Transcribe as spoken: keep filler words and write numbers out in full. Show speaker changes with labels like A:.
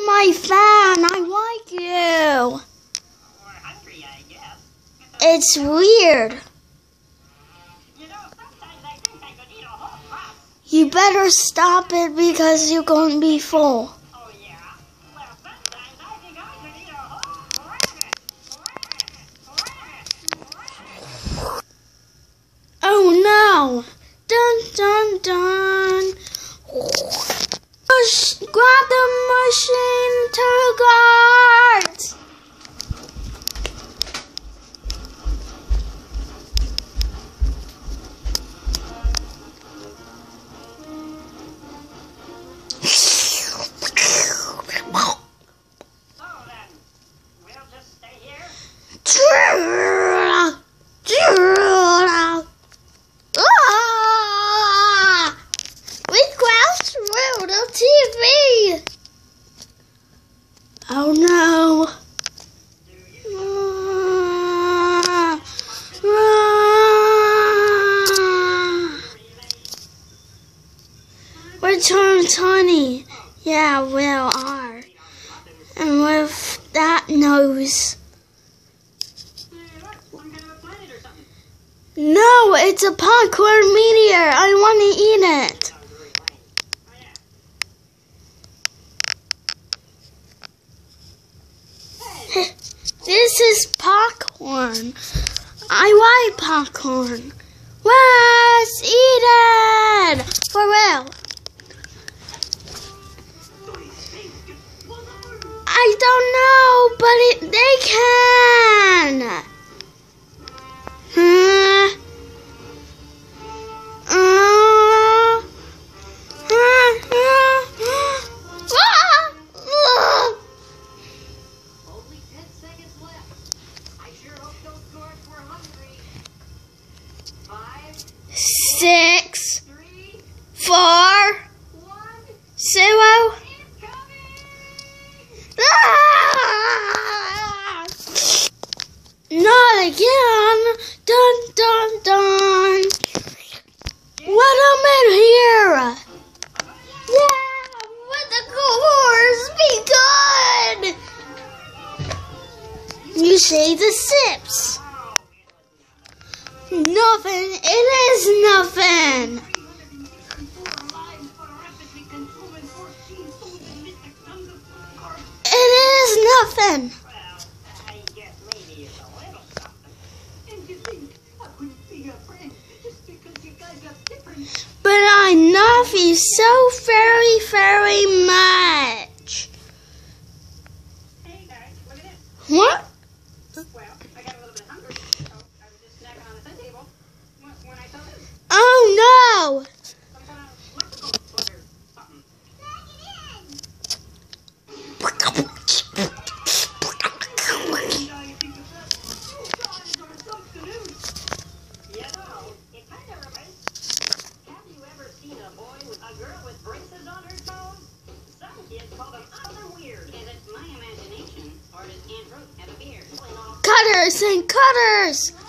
A: my fan. I like you.
B: Hungry, I guess.
A: It's weird.
B: You know, sometimes I think I could eat a whole crop.
A: You better stop it because you're going to be full.
B: Oh, yeah? Well, sometimes I think I could eat a whole rabbit. Rabbit. Rabbit. Rabbit.
A: Oh no. Dun dun dun. Push, grab the machine to guards.
B: So then, we'll just stay here?
A: Ah! We crashed through the T V. Oh no. Ah! Ah! Return Tony. Yeah, we are. And with that nose. No, it's a popcorn meteor. I want to eat it. This is popcorn. I like popcorn. Let's eat it. For real. I don't know, but it, they can. Huh? Uh, uh, uh, uh, uh.
B: Only ten seconds left. I sure hope those guards were hungry. Five,
A: Six,
B: three,
A: four,
B: one,
A: zero.
B: incoming!
A: Ah! Not again. Dun dun dun. Let him in here. Yeah, let the course be good. You say the sips. Nothing. It is nothing. It is nothing.
B: Well, I guess maybe it's a little something. And you think I wouldn't be your friend just because you guys are different?
A: But I love you so very, very much.
B: Hey guys, look at this.
A: What?
B: Well, I got a little bit hungry, so I was just snacking on the sun table when, when I saw this.
A: Oh no!
B: Some kind of electrical plug or something. You know, it kind of reminds. Have you ever seen a boy with a girl with braces on her toes? Some kids call them other weird. Is it my imagination, or does Aunt Ruth have a beard?
A: Cutters and cutters!